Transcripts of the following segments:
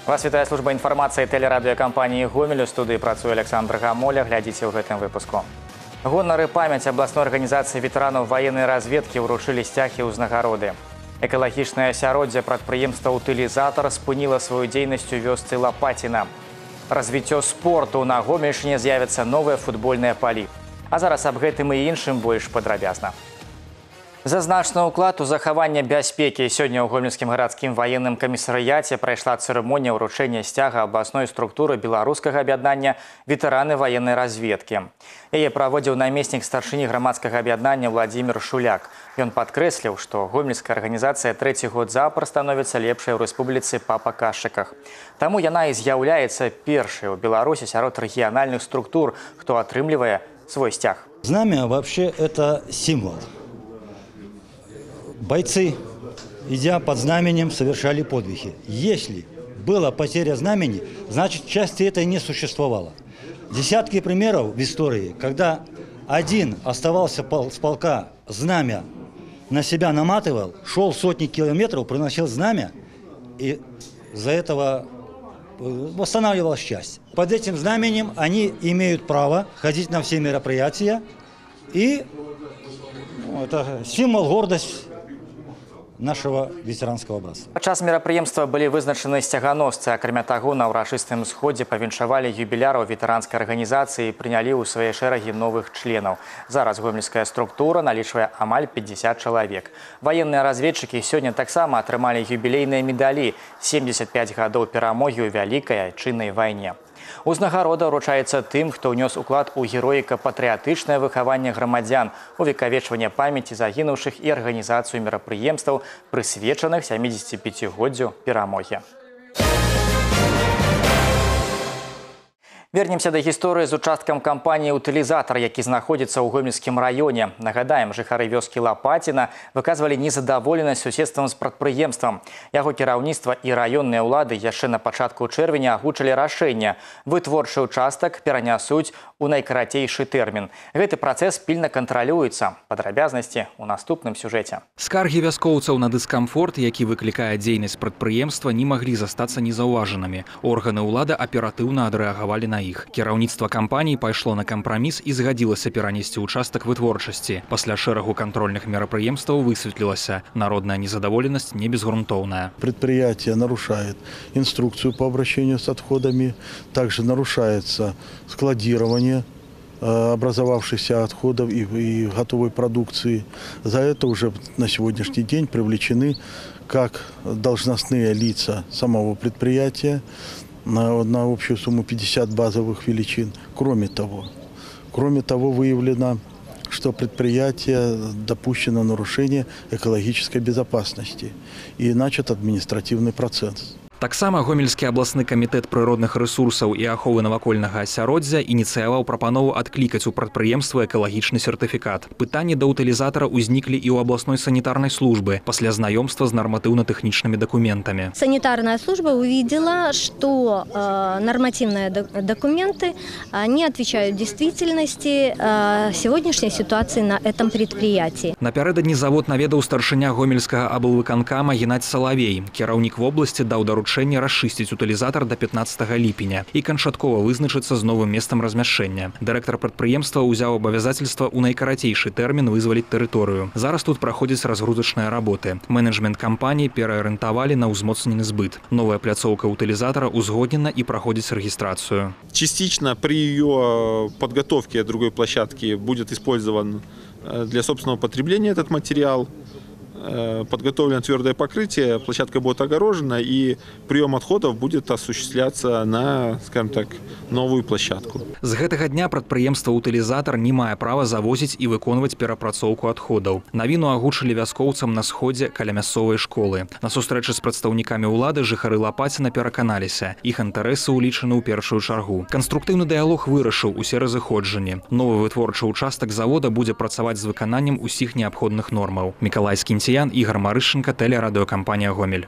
Вас вітае служба інфармацыі тэлерадыёкампаніі «Гомель». У студыі працуе Александр Гамоля. Глядзіце ў гэтым выпуску. Гонар і памяць абласной арганізацыі ветэранаў ваеннай разведкі ўручылі сцягі ўзнагароды. Экалагічнае асяроддзе прадпрыемства «Утылізатар» спыніла сваю дзейнасць у вёсцы Лапаціна. Развіццё спорту на Гомельшчыне з'явяцца новыя футбольныя палі. А зараз аб гэтым і іншым больш падрабязна. За значны ўклад у захаванне бяспекі сёння ў Гомельскім гарадскім ваенным камісарыяце прайшла цырымонія ўручэння сцяга абласной структуры беларускага аб'яднання ветэраны ваеннай разведкі. Яе праводзіў намеснік старшыні грамадскага аб'яднання Владзімір Шуляк. Ён падкрэсліў, што гомельская арганізацыя трэці год запар становіцца лепшай у рэспубліцы па паказчыках. Таму яна і з'яўляецца першай у Беларусі сярод рэгіянальных структур, хто атрымлівае свой сцяг. Знамя вообще это символ. Бойцы, идя под знаменем, совершали подвиги. Если была потеря знамени, значит, части этой не существовало. Десятки примеров в истории, когда один оставался с полка, знамя на себя наматывал, шел сотни километров, приносил знамя, и за этого восстанавливалась часть. Под этим знаменем они имеют право ходить на все мероприятия, и это символ гордости нашего ветеранского братства. Падчас мерапрыемства былі вызначаны сцяганосцы. Акрамя таго, на ўрачыстым сходзе павіншавалі юбіляраў ветэранскай арганізацыі і прынялі ў свае шэрагі новых членаў. Зараз гомельская структура налічвае амаль 50 чалавек. Ваенныя разведчыкі сёння таксама атрымалі юбілейныя медалі 75 гадоў перамогі ў вялікай айчыннай вайне. Узнагарода ўручаецца тым, хто ўнёс уклад у героіка-патрыятычнае выхаванне грамадзян, увекавечванне памяці загінуўшых і арганізацыю мерапрыемстваў, прысвечаных 75-годдзю перамогі. Вернемся да гісторыі з участкам кампаніі «Утылізатар», які знаходзіцца ў Гомельскім раёне. Нагадаем, жыхары вёскі Лапаціна выказвалі незадаволенасць суседствам з прадпрыемствам. Яго кіраўніцтва і раённыя ўлады яшчэ на пачатку чэрвеня агучылі рашэнне. Вытворчы участак перанясуць у найкарацейшы тэрмін. Гэты працэс пільна кантралюецца. Падрабязнасці ў наступным сюжэце. Скаргі вяскоўцаў на дыскамфорт, які выклікае дзейнасць прадпрыемства, не маглі застацца незаўважанымі. Органы ўлады аператыўна адрэагавалі на іх. Кіраўніцтва кампаніі пайшло на кампраміс і згадзілася перанесці участак вытворчасці. Пасля шэрагу кантрольных мерапрыемстваў высветлілася, народная незадоволенность не безгрунтовная. Предприятие нарушает инструкцию по обращению с отходами, также нарушается складирование образовавшихся отходов и готовой продукции. За это уже на сегодняшний день привлечены как должностные лица самого предприятия на общую сумму 50 базовых величин. Кроме того, выявлено, что предприятие допущено нарушение экологической безопасности и начат административный процесс. Таксама Гомельскі абласны камітэт прыродных рэсурсаў і аховы навакольнага асяроддзя ініцыяваў прапанову адклікаць у прадпрыемства экалагічны сертыфікат. Пытанні да утылізатара ўзніклі і ў абласной санітарнай службы пасля знаёмства з нарматыўна-тэхнічнымі документами. Санитарная служба увидела, что нормативные документы не отвечают действительности сегодняшней ситуации на этом предприятии. Напярэдадні завод наведаў старшыня Гомельскага аблвыканкама Геннадзь Салавей. Кіраўнік вобласці даў даручэнне расчысціць утылізатар до 15 ліпеня і канчаткова вызначыцца з новым месцам размяшчэння. Дырэктар прадпрыемства ўзяў абавязательства ў найкарацейшы тэрмін вызваліць тэрыторыю. Зараз тут праходзяць разгрузачныя работы. Менеджмент кампаніі пераарыентавалі на ўзмоцнены збыт. Новая пляцоўка утылізатара узгоднена і праходзіць рэгістрацыю. Частично при ее подготовке другой площадки будет использован для собственного потребления этот материал. Подготовлено твердое покрытие, площадка будет огорожена, и прием отходов будет осуществляться на, скажем так, новую площадку. З гэтага дня прадпрыемства «Утылізатар» не мае права завозіць і выконваць перапрацоўку адходаў. Навіну агучылі вяскоўцам на сходзе каля мясцовай школы. На сустрэчы з прадстаўнікамі ўлады жыхары Лапаціна пераканаліся. Іх інтарэсы ўлічаны ў першую чаргу. Канструктыўны дыялог вырашыў усе разыходжанні. Новы вытворчы участак завода будзе працаваць з выкананнем усіх неабходных нормаў. Мікалай Скінцяян, Ігор Марышченко, тэлерадыёкампанія «Гомель».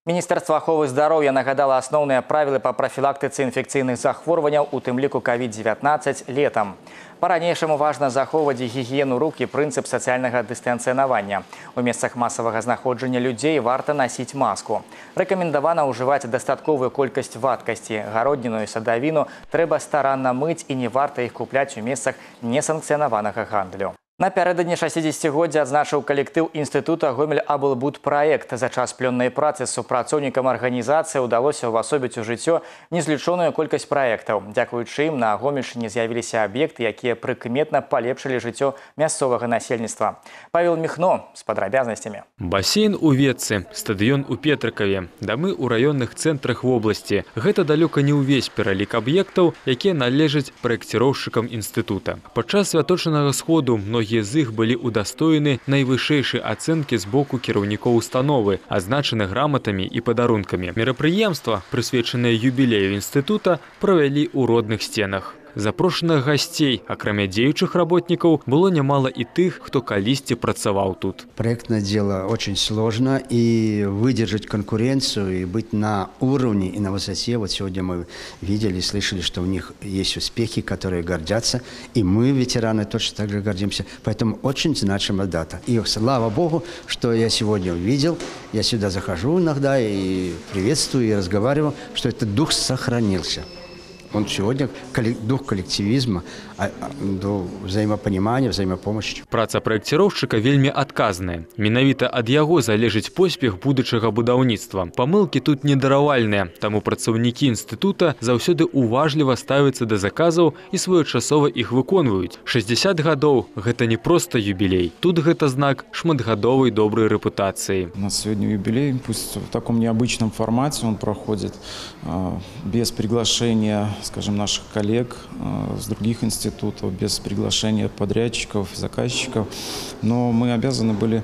Міністерства аховы здароўя нагадала асноўныя правілы па прафілактыцы інфекцыйных захворванняў, у тым ліку COVID-19 летам. Па-ранейшаму важна захоўваць гігіену рук і прынцып сацыяльнага дыстанцыянавання. У месцах масавага знаходжання людзей варта насіць маску. Рэкамендавана ўжываць дастатковую колькасць вадкасці. Гародніну і садавіну трэба старанна мыць і не варта іх купляць у месцах несанкцыянаванага гандлю. Напярэдадні 60-годдзя адзначыў калектыў інстытута Гомель-Аблбудпраект. За час плённай працы з супрацоўнікам арганізацыі ўдалося ўвасобіць у жыццё незлічоную колькасць праектаў. Дзякуючы ім на Гомельшчыне з'явіліся аб'екты, якія прыкметна палепшылі жыццё мясцовага насельніцтва. Павел Михно з падрабязнасцямі. Басейн у Ветцы, стадыён у Петрыкаве, дамы ў раённых цэнтрах вобласці. Гэта далёка не ўвесь пералік аб'ектаў, якія належаць праекціроўшчыкам інстытута. Падчас святочнага сходу многія з іх былі ўдастоены найвышэйшай ацэнкі з боку кіраўнікоў установы, адзначаны граматамі і падарункамі. Мерапрыемства, прысвечанае юбілею інстытута, правялі ў родных сценах. Запрошаных гасцей, акрамя дзеючых работников, было немало и тых, кто калісьці працаваў тут. Проектное дело очень сложно, и выдержать конкуренцию, и быть на уровне и на высоте. Вот сегодня мы видели, слышали, что у них есть успехи, которые гордятся, и мы, ветераны, точно так же гордимся. Поэтому очень значимая дата. И слава Богу, что я сегодня увидел, я сюда захожу иногда и приветствую, и разговариваю, что этот дух сохранился. Он сегодня дух коллективизма, до взаимопонимания, взаимопомощи. Праца праекціроўшчыка вельмі адказная. Менавіта ад яго залежыць поспех будучага будаўніцтва. Памылкі тут недаравальныя, таму працаўнікі інстытута заўсёды уважліва ставяцца да заказаў і своечасова іх выконваюць. 60 гадоў – гэта не проста юбілей. Тут гэта знак шматгадовай добрай рэпутацыі. У нас сегодня юбилей, пусть в таком необычном формате он проходит, без приглашения, скажем, наших коллег с других институтов, без приглашения подрядчиков, заказчиков. Но мы обязаны были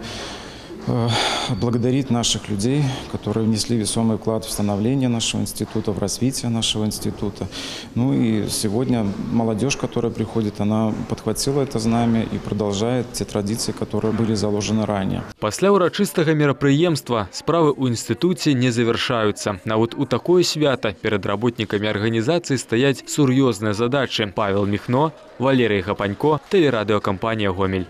благодарить наших людей, которые внесли весомый вклад в становление нашего института, в развитие нашего института. Ну и сегодня молодежь, которая приходит, она подхватила это знамя и продолжает те традиции, которые были заложены ранее. Пасля урачыстага мерапрыемства справы ў інстытуце не завяршаюцца. Нават у такое свята перад работнікамі арганізацыі стаяць сур'ёзныя задачы. Павел Михно, Валерий Гапанько, тэлерадыёкампанія «Гомель».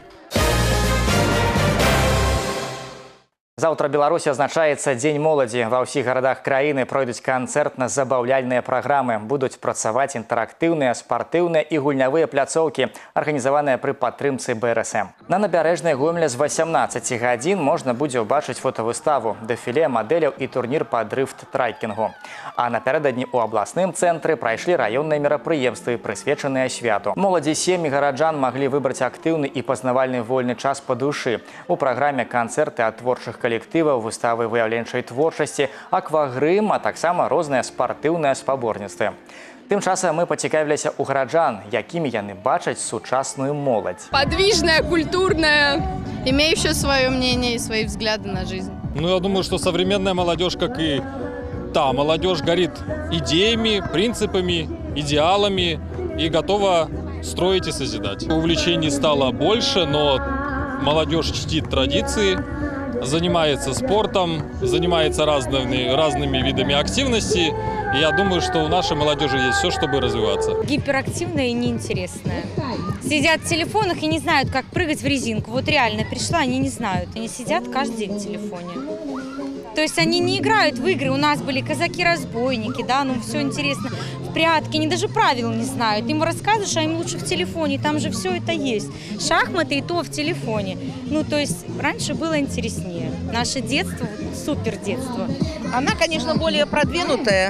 Заўтра Беларусі азначаецца Дзень моладзі. Ва ўсіх гарадах краіны пройдуць канцэртна-забаўляльныя праграмы. Будуць працаваць інтэрактыўныя, спартыўныя і гульнявыя пляцоўкі, арганізаваныя пры падтрымцы БРСМ. На набярэжнай Гомеля з 18 гадзін можна будзе ўбачыць фотавыставу, дэфіле мадэляў і турнір па дрыфт-трайкінгу. А напярэдадні ў абласным цэнтры прайшлі раённыя мерапрыемствы, прысвечаныя святу. Моладзі сем'і гараджан маглі выбраць актыўны і пазнавальны вольны час па душы. У праграме канцэрты ад творчых калектываў, выставы выяўленчай творчасці, аквагрым, а таксама розныя спартыўныя спаборніцтвы. Тым часам мы пацікавіліся ў гараджан, якімі яны бачаць сучасную моладзь. Подвижная, культурная, имеющая свое мнение и свои взгляды на жизнь. Ну, я думаю, что современная молодежь, как и та молодежь, горит идеями, принципами, идеалами и готова строить и созидать. Увлечений стало больше, но молодежь чтит традиции, занимается спортом, занимается разными видами активности. И я думаю, что у нашей молодежи есть все, чтобы развиваться. Гиперактивная и неинтересная. Сидят в телефонах и не знают, как прыгать в резинку. Вот реально пришла, они не знают. Они сидят каждый день в телефоне. То есть они не играют в игры. У нас были казаки-разбойники, да, ну все интересно. В прятки, они даже правил не знают. Им рассказываешь, а им лучше в телефоне, там же все это есть. Шахматы и то в телефоне. Ну, то есть раньше было интереснее. Наше детство, супер детство. Она, конечно, более продвинутая,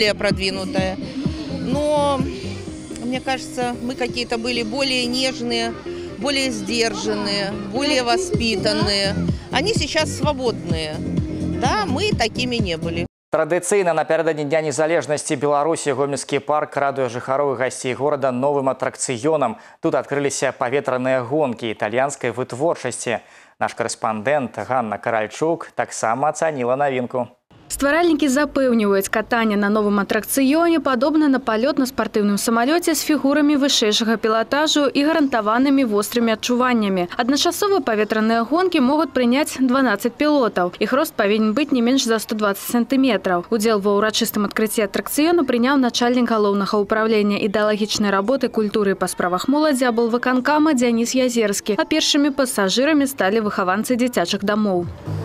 но, мне кажется, мы какие-то были более нежные, более сдержанные, более воспитанные. Они сейчас свободные. Да, мы такими не были. Традыцыйна напярэдадні Дня незалежнасці Беларусі гомельскі парк радуе жыхароў і гасцей горада новым атракцыёнам. Тут адкрыліся паветраныя гонкі італьянскай вытворчасці. Наш корэспандэнт Ганна Каральчук таксама ацаніла навінку. Стваральнікі запэўніваюць, катанне на новым атракцыёне падобна на палёт на спартыўным самалёце з фігурамі вышэйшага пілатажу і гарантаванымі вострымі адчуваннямі. Адначасова паветраныя гонкі могуць прыняць 12 пілотаў. Іх рост павінен быць не менш за 120 сантыметраў. Удзел ва ўрачыстым адкрыцці атракцыёну прыняў начальнік галоўнага ўправлення ідэалагічнай работы, культуры і па справах моладзі аблвыканкама Дзяніс Язерскі. А першымі пасажырамі сталі выхаванцы дзіцячых дамоў.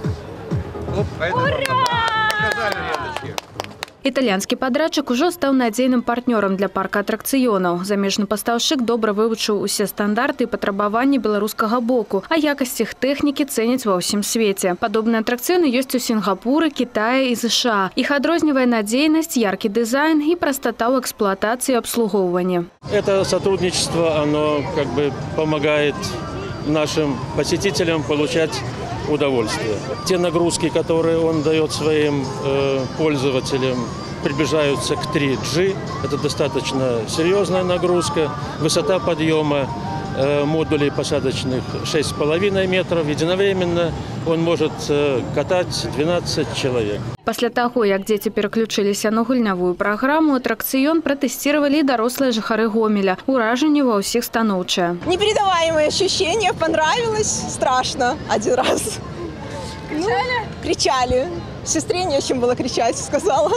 Італьянскі падрадчык ужо стаў надзейным партнёрам для парка атракцыёнаў. Замежны пастаўшчык добра вывучыў усе стандарты і патрабаванні беларускага боку, а якасць іх тэхнікі цэняць ва ўсім свеце. Падобныя атракцыёны ёсць у Сінгапуры, Кітаі і США. Іх адрознівае надзейнасць, яркі дызайн і прастата ў эксплуатацыі і абслугоўванні. Это сотрудничество, оно как бы помогает нашим посетителям получать удовольствие. Те нагрузки, которые он дает своим пользователям, приближаются к 3G. Это достаточно серьезная нагрузка. Высота подъема модулей посадочных 6,5 метров. Единовременно он может катать 12 человек. Пасля таго, як дзеці пераключыліся на гульнявую праграму, атракцыён пратэсціравалі і дарослыя жыхары Гомеля. Уражанне ва ўсіх станоўчае. Непередаваемые ощущения, понравилось, страшно один раз. Кричали? Кричали. Сестре не о чем было кричать, сказала.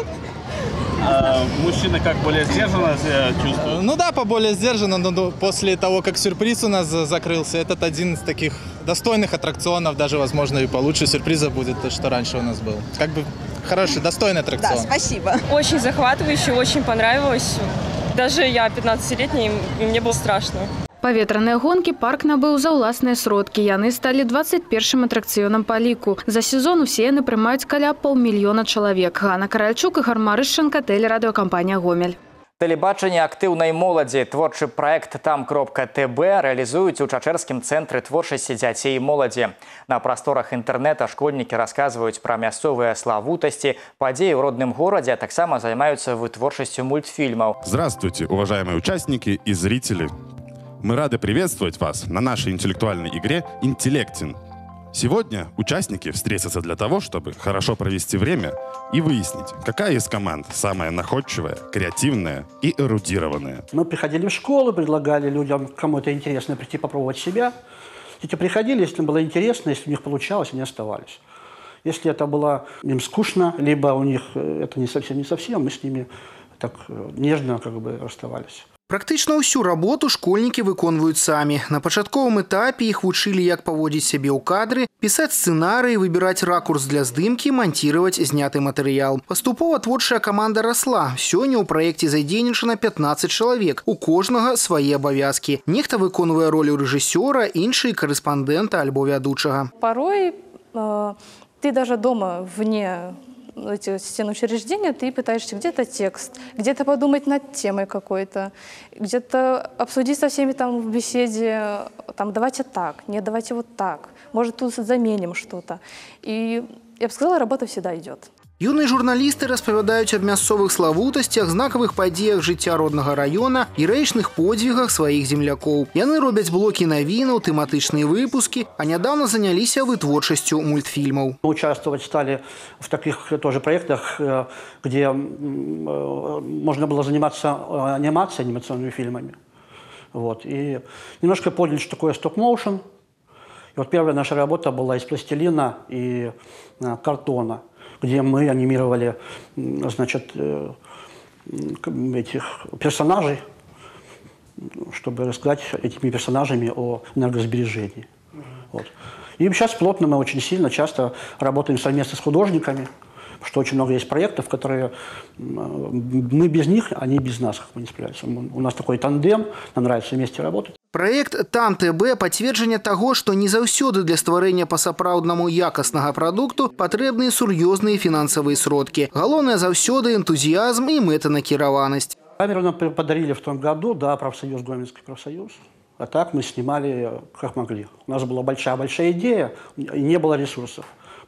Мужчины как более сдержанно чувствуют? Ну да, поболее сдержанно, но после того, как сюрприз у нас закрылся, этот один из таких достойных аттракционов, даже, возможно, и получше сюрприза будет, то, что раньше у нас был. Как бы хороший, достойный аттракцион. Да, спасибо. Очень захватывающе, очень понравилось. Даже я 15-летний, и мне было страшно. Паветраныя гонкі парк набыў за ўласныя сродкі. Яны сталі 21-м атракцыёнам па ліку. За сезон усе яны прымаюць каля 500 000 чалавек. Ганна Каральчук, Ігор Марышченко, тэлерадыёкампанія «Гомель». Тэлебачанне актыўнай моладзі, творчы праект «Там.ТБ» рэалізуюць у Чачэрскім цэнтры творчасці дзяцей і моладзі. На прасторах інтэрнэта школьнікі расказваюць пра мясцовыя славутасці, падзеі ў родным горадзе, а таксама займаюцца вытворчасцю мультфільмаў. Здравствуйте, уважаемые участники и зрители! Мы рады приветствовать вас на нашей интеллектуальной игре «Интеллектин». Сегодня участники встретятся для того, чтобы хорошо провести время и выяснить, какая из команд самая находчивая, креативная и эрудированная. Мы приходили в школу, предлагали людям, кому это интересно, прийти попробовать себя. Дети приходили, если им было интересно, если у них получалось, они оставались. Если это было им скучно, либо у них это не совсем, мы с ними так нежно как бы расставались. Практычна ўсю работу школьнікі выконваюць самі. На пачатковым этапе іх вучылі, як паводзіць сябе ў кадры, пісаць сцэнарыі, выбіраць ракурс для здымкі, манціраваць зняты матэрыял. Паступова творчая каманда расла. Сёння ў праекце задзейнічана 15 чалавек. У кожнага свае абавязкі. Нехта выконвае ролю рэжысёра, іншыя карэспандэнта альбо вядучага. Порой ты даже дома вне эти стены учреждения, ты пытаешься где-то текст, где-то подумать над темой какой-то, где-то обсудить со всеми там в беседе, там давайте так, нет, давайте вот так, может тут заменим что-то. И я бы сказала, работа всегда идет. Юные журналисты распавядаюць аб мясцовых славутасцях, знакавых падзеях жыцця роднага раёна і рэчных подзвігах сваіх землякоў. Яны робяць блокі навінаў, тэматычныя выпускі, а нядаўна заняліся вытворчасцю мультфільмаў. Участвовать стали в таких тоже проектах, где можно было заниматься анимацией, анимационными фильмами. Вот. И немножко поняли, что такое стоп-моушен. И вот первая наша работа была из пластилина и картона, где мы анимировали, значит, этих персонажей, чтобы рассказать этими персонажами о энергосбережении. Вот. И сейчас плотно мы очень сильно, часто работаем совместно с художниками, что очень много есть проектов, которые мы без них, они без нас, как мы не справляемся. У нас такой тандем, нам нравится вместе работать. Праект «Там.ТБ» – пацверджанне таго, што не заўсёды для стварэння па-сапраўднаму якаснага прадукту патрэбныя сур'ёзныя фінансавыя сродкі. Галоўнае заўсёды энтузіязм і мэтанакіраванасць. Камеру нам подарили в том году, да, профсоюз, Гомельский профсоюз. А так мы снимали как могли. У нас была большая идея, и не было ресурсов.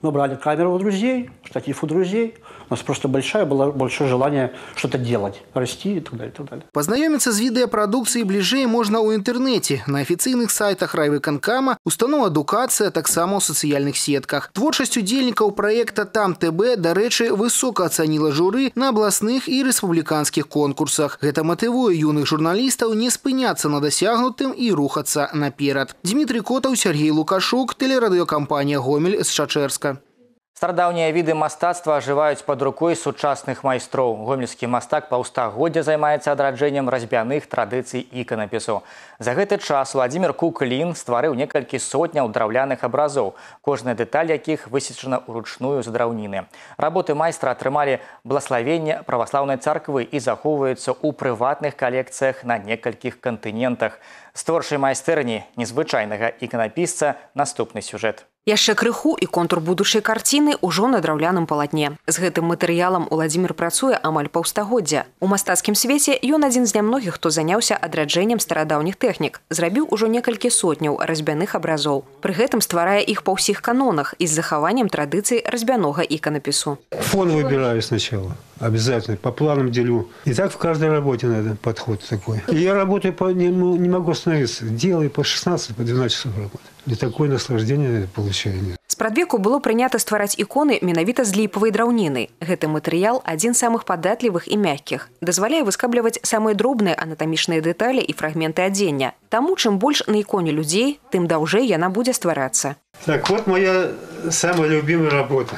Мы брали камеру у друзей, штатив у друзей. У нас просто было большое желание что-то делать, расти и так далее, и так далее. Пазнаёміцца з відэапрадукцыяй бліжэй можна ў інтэрнэце, на афіцыйных сайтах райвыканкама, устаноў адукацыя, таксама ў сацыяльных сетках. Творчасць удзельнікаў праекта «Там ТБ», дарэчы, высока ацаніла журы на абласных і рэспубліканскіх конкурсах. Гэта матывуе юных журналістаў не спыняцца на дасягнутым і рухацца наперад. Дмітрий Котаў, Сергей Лукашук, тэлерадыёкампанія «Гомель» з Чачэрска. Старадаўнія віды мастацтва ажываюць пад рукой сучасных майстроў. Гомельскі мастак паўстагоддзя займаецца адраджэннем разьбяных традыцый іканапісу. За гэты час Владимир Куклін стварыў некалькі сотняў драўляных абразоў, кожная дэталь якіх высечана ўручную з драўніны. Работы майстра атрымалі благаславенне праваслаўнай царквы і захоўваюцца ў прыватных калекцыях на некалькіх кантынентах. З творчай майстэрні незвычайнага іканапісца наступны сюжэт. Яшчэ крыху і контур будучай карціны ўжо на драўляным палатне. З гэтым матэрыялам Уладзімір працуе амаль паўстагоддзя. У мастацкім свеце ён адзін з нямногіх, хто заняўся адраджэннем старадаўніх тэхнік. Зрабіў ужо некалькі сотняў разьбяных абразоў. Пры гэтым стварае іх па ўсіх канонах і з захаваннем традыцый разьбянога іканапісу. Фон выбираю сначала. Обязательно. По планам делю. И так в каждой работе надо подход такой. И я работаю, не могу остановиться. Делаю по 16, по 12 часов работы. И такое наслаждение получаю. Спрадвеку было прынята ствараць іконы менавіта з ліпавай драўніны. Гэты матэрыял адзін з самых падатлівых і мяккіх. Дазваляе выскабліваць самыя дробныя анатамічныя дэталі і фрагменты адзення. Таму, чым больш на іконе людзей, тым даўжэй яна будзе стварацца. Так, вот моя самая любимая работа.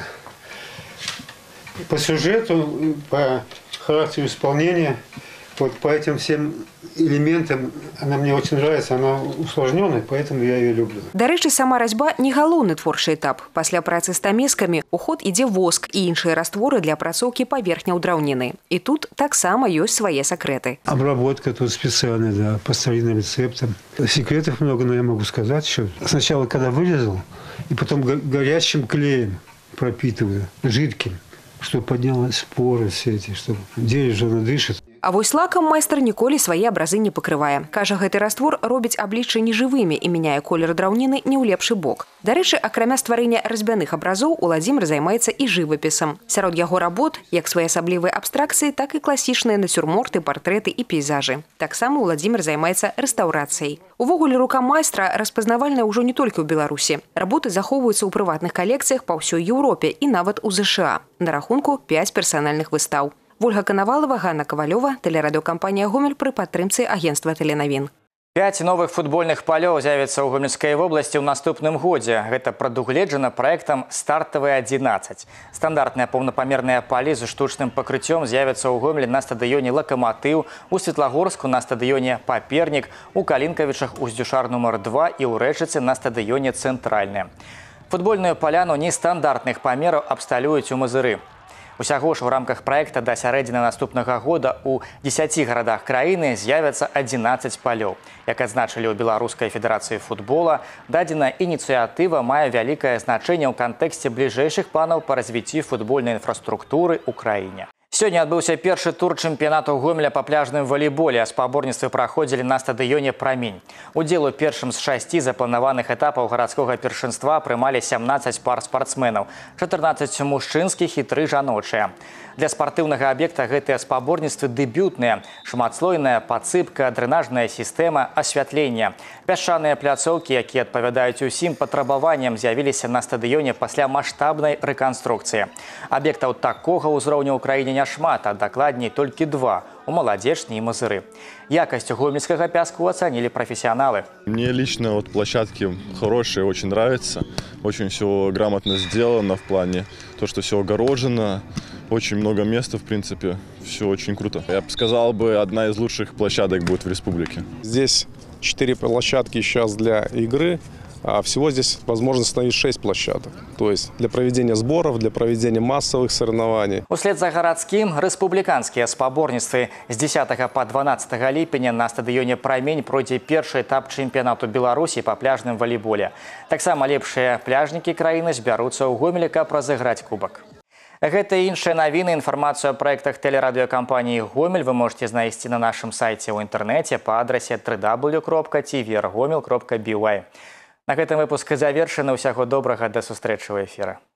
По сюжету, по характеру исполнения, вот по этим всем элементам она мне очень нравится, она усложненная, поэтому я ее люблю. Дарэчы, сама разьба не галоўны творчы этап. Пасля працы з тамескамі у ход ідзе воск і іншыя растворы для апрацоўкі паверхняў драўніны. І тут таксама ёсць свае сакрэты. Обработка тут специальная, да, по старинным рецептам. Секретов много, но я могу сказать еще. Сначала, когда вырезал, и потом горячим клеем пропитываю, жидким, чтобы поднялась споры все эти, чтобы дерево же дышит. А вось лакам майстар ніколі свае абразы не пакрывае. Кажа, гэты раствор робіць абліччы нежывымі і мяняе колер драўніны не ў лепшы бок. Дарэчы, акрамя стварэння разьбяных абразоў, Уладзімір займаецца і жывапісам. Сярод яго работ як своеасаблівыя абстракцыі, так і класічныя нацюрморты, партрэты і пейзажы. Таксама Уладзімір займаецца рэстаўрацыяй. Увогуле, рука майстра распазнавальная ўжо не толькі ў Беларусі. Работы захоўваюцца ў прыватных калекцыях па ўсёй Еўропе і нават у ЗША. На рахунку 5 персанальных выстаў. Ольга Канавалова, Ганна Кавалёва, тэлерадыёкампанія «Гомель» пры падтрымцы агенцтва тэленавін. 5 новых футбольных палёў з'явіцца ў Гомельскай вобласці ў наступным годзе. Гэта прадугледжана праектам «Стартавыя 11». Стандартныя паўнапамерныя палі з штучным пакрыццём з'явяцца ў Гомелі на стадыёне «Лакаматыў», у Светлагорску на стадыёне «Папернік», у Калінкавічах у Здюшар нумар 2 і ў Рэчыцы на стадыёне «Цэнтральны». Футбольную паляну нестандартных памераў абсталююць у Мазыры. Усяго ж у рамках праекта да сярэдзіны наступнага года у 10 гарадах краіны з'явяцца 11 палёў. Як адзначылі ў Беларускай федэрацыі футбола, дадзеная ініцыятыва мае вялікае значэнне ў кантэксце бліжэйшых планаў па развіцці футбольнай інфраструктуры ў краіне. Сёння адбыўся першы тур чэмпіянату Гомеля па пляжным валейболе. Спаборніцтвы праходзілі на стадыёне «Прамень». Удзел у першым з 6 запланаваных этапаў гарадскога першынства прымалі 17 пар спартсменаў, 14 мужчынскіх і 3 жаночыя. Для спартыўнага аб'екта гэтыя спаборніцтвы дэбютныя. Шматслойная падсыпка, дрэнажная сістэма, асвятленне. Пясчаныя пляцоўкі, якія адпавядаюць усім патрабаванням, з'явіліся на стадыёне пасля маштабнай рэканструкцыі. Аб'ектаў такога ўзроўню ў краіне няшмат, а дакладней толькі 2 у Маладзечні і Мазыры. Якасць гомельскага пяску оценили профессионалы. Мне лично вот площадки хорошие, очень нравятся. Очень все грамотно сделано в плане то, что все огорожено. Очень много места, в принципе. Все очень круто. Я бы сказал, одна из лучших площадок будет в республике. Здесь 4 площадки сейчас для игры. А всего здесь возможно установить 6 площадок. То есть для проведения сборов, для проведения массовых соревнований. Услед за гарадскім рэспубліканскія спаборніцтвы з 10 по 12 ліпеня на стадыёне «Прамень» пройдзе першы этап чэмпіянату Беларусі па пляжным валейболе. Таксама лепшыя пляжнікі краіны збяруцца ў Гомелі, каб разыграць кубак. Гэта і іншыя навіны. Інфармацыю о праектах тэлерадыёкампаніі «Гомель» вы можете знайсці на нашым сайце ў інтэрнэце па адрасе www.tvrgomel.by. На гэтым выпуск завершаны. Усяго добрага, да сустрэчы ў эфіры.